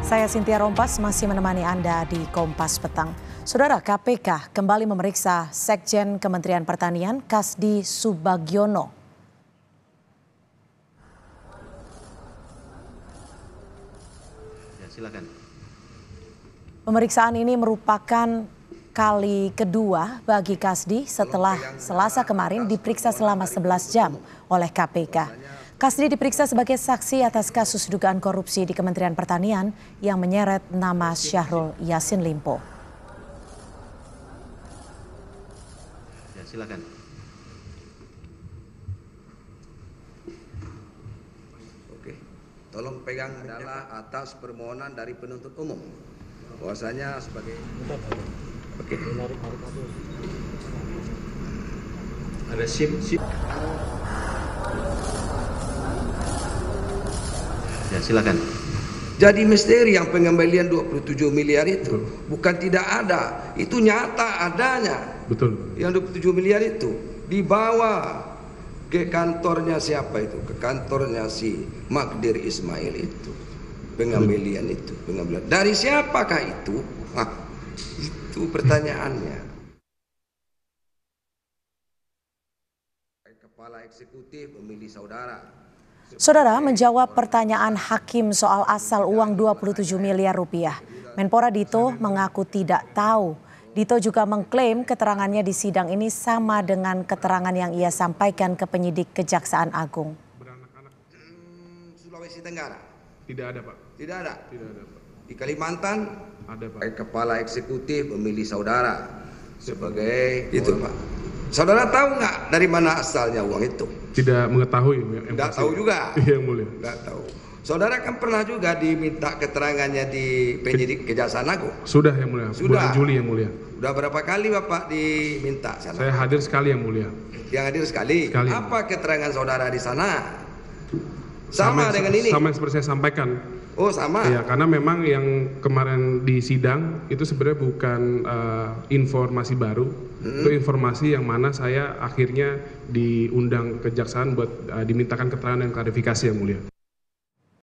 Saya Cynthia Rompas masih menemani Anda di Kompas Petang. Saudara, KPK kembali memeriksa Sekjen Kementerian Pertanian Kasdi Subagiono. Ya, silakan. Pemeriksaan ini merupakan kali kedua bagi Kasdi setelah Selasa kemarin diperiksa selama 11 jam oleh KPK. Kasdi diperiksa sebagai saksi atas kasus dugaan korupsi di Kementerian Pertanian yang menyeret nama Syahrul Yassin Limpo. Ya, silakan. Oke, tolong pegang adalah atas permohonan dari penuntut umum bahwasanya sebagai Ada SIM. Ya, silakan. jadi misteri yang pengembalian 27 miliar itu bukan tidak ada, itu nyata adanya. Betul. Yang 27 miliar itu dibawa ke kantornya siapa itu? Ke kantornya si Magdir Ismail itu. Pengambilan itu, pengambilan. Dari siapakah itu? Hah, itu pertanyaannya. Kepala eksekutif memilih saudara. Saudara, menjawab pertanyaan hakim soal asal uang 27 miliar rupiah, Menpora Dito mengaku tidak tahu. Dito juga mengklaim keterangannya di sidang ini sama dengan keterangan yang ia sampaikan ke penyidik Kejaksaan Agung. Sulawesi Tenggara? Tidak ada, Pak. Tidak ada? Tidak ada, Pak. Di Kalimantan? Ada, Pak. Kepala eksekutif memilih saudara sebagai itu, Pak. Saudara tahu nggak dari mana asalnya uang itu? Tidak mengetahui. Nggak tahu juga. Yang mulia. Nggak tahu. Saudara kan pernah juga diminta keterangannya di penyidik Kejaksaan Agung. Sudah, yang mulia. Sudah. Bulan Juli, yang mulia. Udah berapa kali Bapak diminta sana? Saya hadir sekali, yang mulia. Yang hadir sekali. Sekali. Apa keterangan saudara di sana? Sama dengan ini? Sama seperti saya sampaikan. Oh, sama. Iya, karena memang yang kemarin di sidang itu sebenarnya bukan informasi baru. Itu informasi yang mana saya akhirnya diundang kejaksaan buat dimintakan keterangan dan klarifikasi, yang mulia.